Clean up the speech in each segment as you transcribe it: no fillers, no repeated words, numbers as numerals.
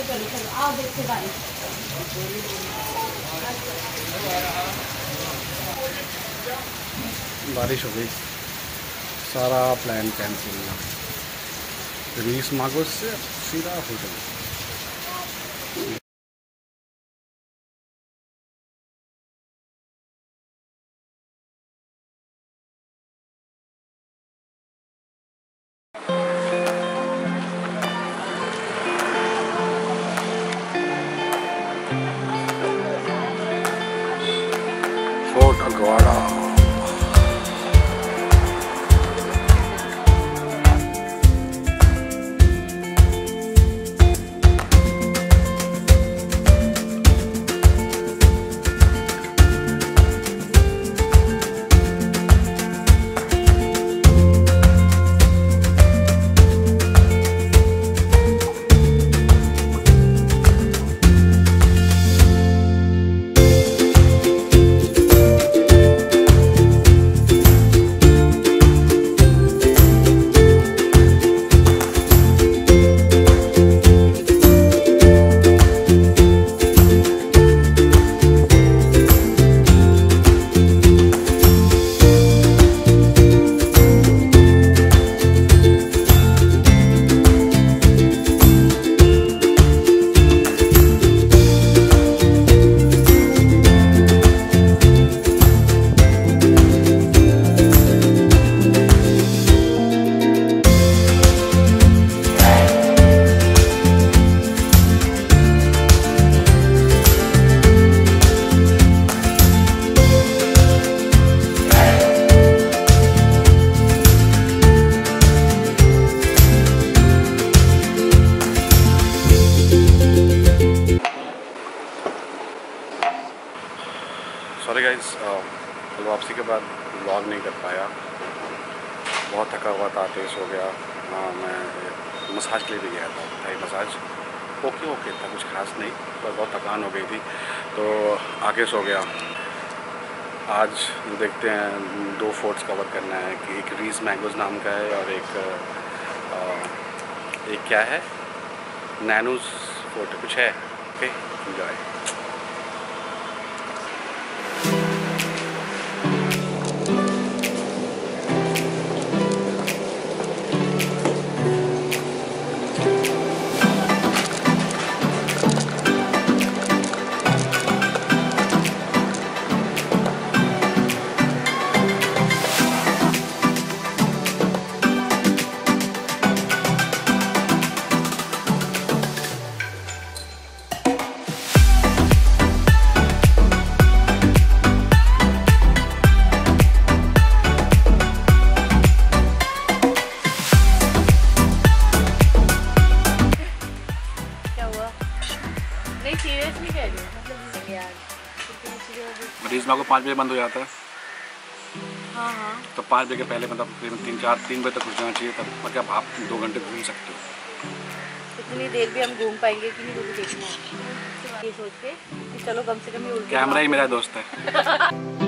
चलो चलो आओ देखते बारिश। बारिश हो गई, सारा प्लान कैंसिल हुआ। रीस मागोस से सीधा hotel. Fort Aguada. Sorry guys, कल वापसी के बाद व्लॉग नहीं कर पाया, बहुत थका हुआ था, तेज हो गया। मैं मसाज के लिए भी गया था, थाई मसाज। ओके था, कुछ खास नहीं, पर बहुत थकान हो गई थी तो आके सो गया। आज देखते हैं 2 फोर्ट्स कवर करना है कि एक रीस मैंगोज नाम का है और एक क्या है, नैनूज फोर्ट कुछ है। Okay, enjoy. रीस मांगो 5 बजे बंद हो जाता है। हाँ तो 5 बजे के पहले मतलब 3 बजे तक घुस जाना चाहिए, तब मतलब आप 2 घंटे घूम सकते हो। इतनी देर भी हम घूम पाएंगे कि नहीं वो भी देखना है, ये सोच के कि चलो कम से कम ये उल्टे कैमरा ही मेरा दोस्त है।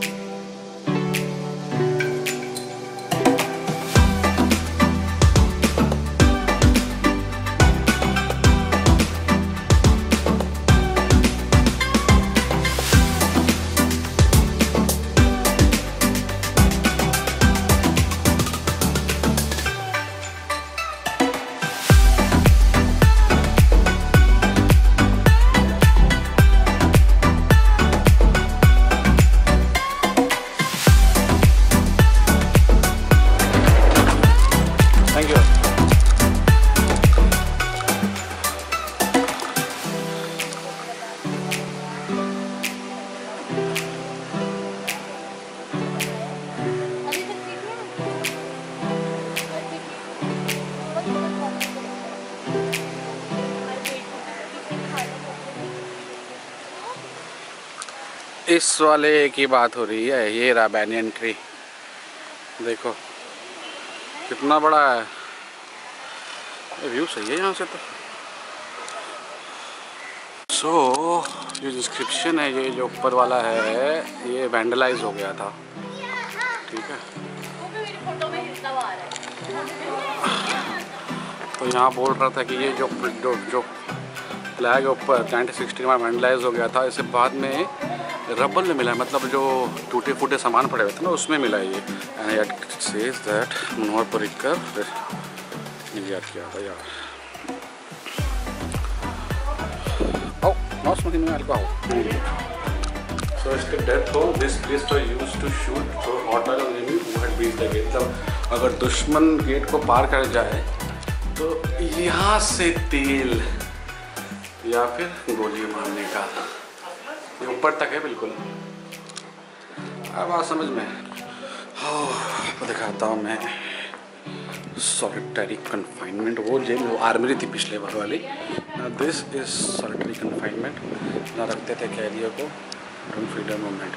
Thank you. इस वाले की बात हो रही है, ये रहा बैनियन ट्री, देखो कितना बड़ा है। व्यू सही है यहाँ से तो। जो डिस्क्रिप्शन है, ये जो ऊपर वाला है ये वैंडलाइज हो गया था, ठीक है। तो यहाँ बोल रहा था कि ये जो फ्लैग ऊपर 1960 में वैंडलाइज हो गया था। इसे बाद में रबल में मिला, मतलब जो टूटे फूटे सामान पड़े हुए थे ना उसमें मिला ये। And it says that Manohar Parrikar याद किया था यार। Oh, not smoking alcohol. So इसके डेथ हो, this place was used to shoot so hot oil on enemy who had breached the gate। मतलब अगर दुश्मन गेट को पार कर जाए तो यहाँ से तेल या फिर गोली मारने का, ये ऊपर तक है बिल्कुल। अब बात समझ में। आपको दिखाता हूँ मैं सॉलिटरी कन्फाइनमेंट। वो जेल वो आर्मरी थी पिछले बार वाली। दिस इज सॉलिटरी कन्फाइनमेंट, जहाँ रखते थे कैदियों को during freedom movement.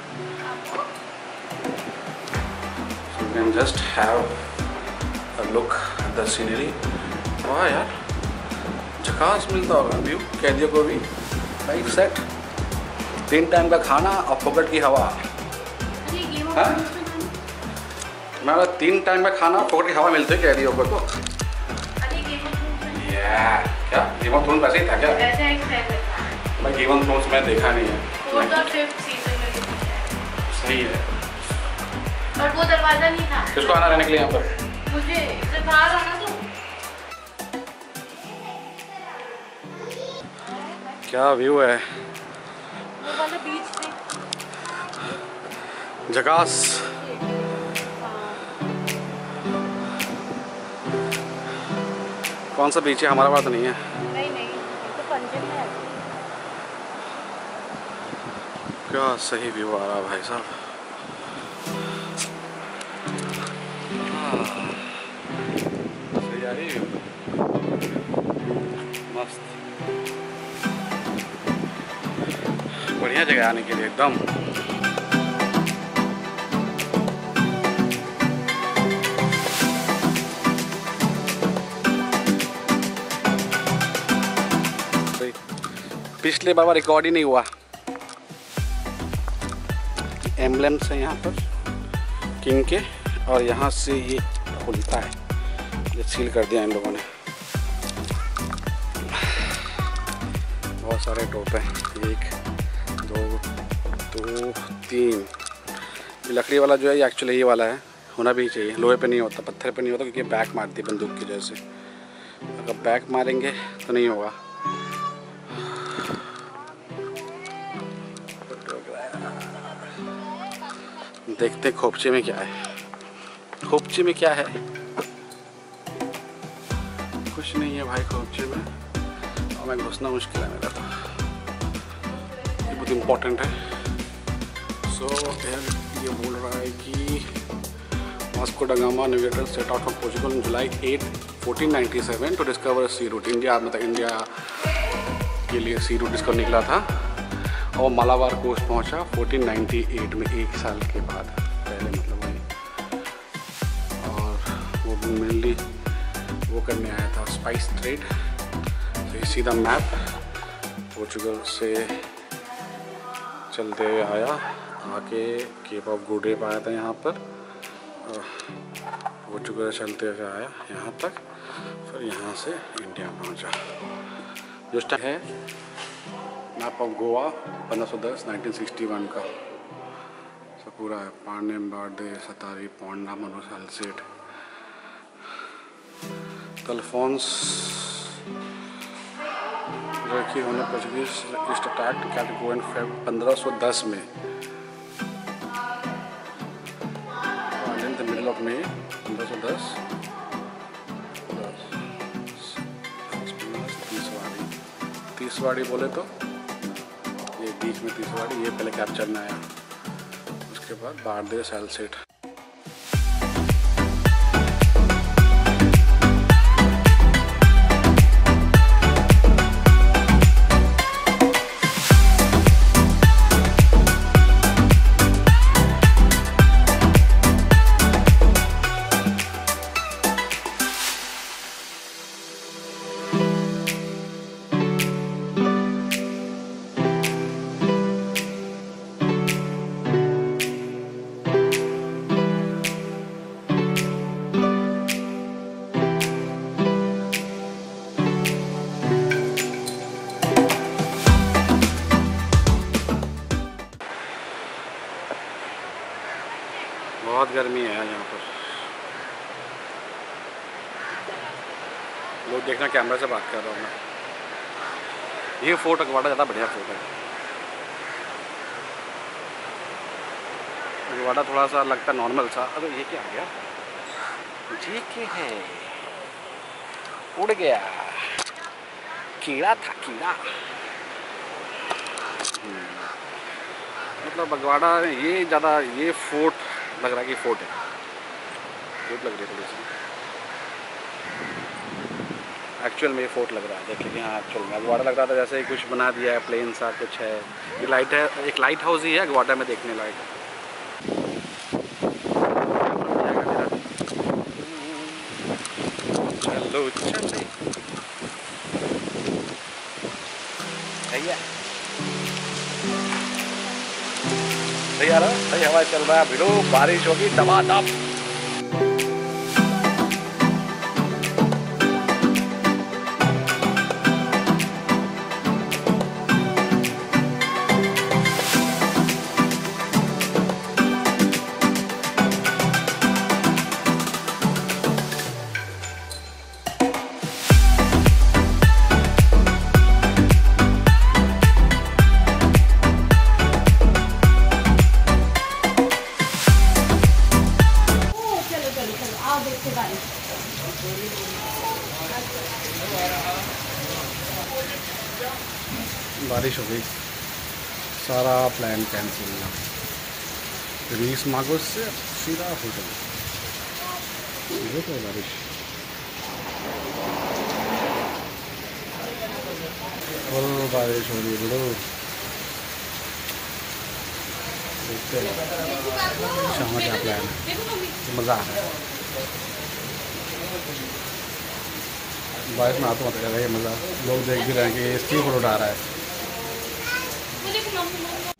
So you can just have a look at the scenery. वाह यार, झकास मिलता होगा व्यू कैदियों को भी। लाइफ सेट, 3 टाइम का खाना और फोकट की हवा। हाँ? मैं 3 टाइम का खाना फोकट की हवा मिलती है कैदियों को। तो क्या गेम ऑफ थ्रोन्स वैसे ही था क्या? मैं गेम ऑफ थ्रोन्स में देखा नहीं है। सही है, और वो दरवाजा नहीं था। किसको आना रहने के लिए यहाँ पर? मुझे इधर बाहर आना तो। क्या व्यू है, वो वाला बीच पे झकास। कौन सा बीच है? हमारा बात नहीं है। नहीं नहीं, ये तो पंजाब में है। क्या सही व्यू आ रहा भाई साहब। सही आ रही है, मस्त बढ़िया जगह आने के लिए एकदम। पिछले बार रिकॉर्ड ही नहीं हुआ। एम्बलेम्स है यहाँ पर किंग के, और यहाँ से ये खुलता है, ये सील कर दिया इन लोगों ने। बहुत सारे टोप हैं, 1 2 3। ये लकड़ी वाला जो है ये एक्चुअली ये वाला है, होना भी चाहिए। लोहे पे नहीं होता, पत्थर पे नहीं होता, क्योंकि बैक मारती है बंदूक की जैसे। अगर बैक मारेंगे तो नहीं होगा। देखते खोपचे में क्या है। खोपचे में क्या है? कुछ नहीं है भाई खोपचे में, और मैं घुसना मुश्किल है मेरा, तो ये बहुत इम्पोर्टेंट है। सो ये बोल रहा है कि Vasco da Gama navigator set out from Portugal on July 8, 1497 to discover sea route. India, मतलब इंडिया के लिए सी रूट डिस्कवर निकला था, और मालाबार कोस्ट पहुंचा 1498 में, 1 साल के बाद पहले, मतलब वही। और वो मेनली वो करने आया था स्पाइस ट्रेड। तो ये सीधा मैप पोर्चुगल से चलते हुए आया, आके केप ऑफ गुड होप आया था यहाँ पर, पोर्चुगल चलते हुए आया यहाँ तक, फिर यहाँ से इंडिया पहुँचा। जो टाइम है मैप ऑफ गोवा 1510 1961 का, सब पूरा है। पांडेम, बारडे, सतारी, पोंडा, मनोसाल सेठ, अल्फोंस रखी होने पोर्चुगीज ईस्ट अटैक कैटेगो इन 1510 में। In the middle of May 1510 Tiswadi बोले तो ये बीच में तीसवाड़ी, ये पहले कैप्चर में आया, उसके बाद बारडे, सालसेट। गर्मी है यहाँ पर। लोग देखना कैमरा से बात कर रहा हूँ मैं। ये फोर्ट अगवाड़ा ज़्यादा बढ़िया फोर्ट है। अगवाड़ा थोड़ा सा लगता नॉर्मल सा। अरे ये क्या आ गया? ये क्या है? उड़ गया, कीड़ा था कीड़ा। मतलब अगवाड़ा ये ज़्यादा, ये फोर्ट लग रहा है कि फोर्ट है। फोर्ट लग रही है थोड़ी सी। एक्चुअल में ये फोर्ट लग रहा है। देखिए हाँ, एक्चुअल में अगवाड़ा लग रहा था जैसे कुछ बना दिया है, प्लेन सा कुछ है। ये लाइट है, एक लाइट हाउस ही है अगवाड़ा में देखने लायक। चलो चले भैया, सही आ रहा, सही हवा चल रहा है। भिड़ो, बारिश होगी दबादब। बारिश हो गई, सारा प्लान कैंसिल हुआ। रीस मागोस से सीधा होटल। ये तो बारिश। और बारिश हो रही है बड़ो। देखते हैं शाम क्या प्लान है। तो मज़ा आ रहा है। बारिश में आता मत कर रहा है, ये मज़ा। लोग देख भी रहे हैं कि स्ट्रीट फोटो उठा रहा है।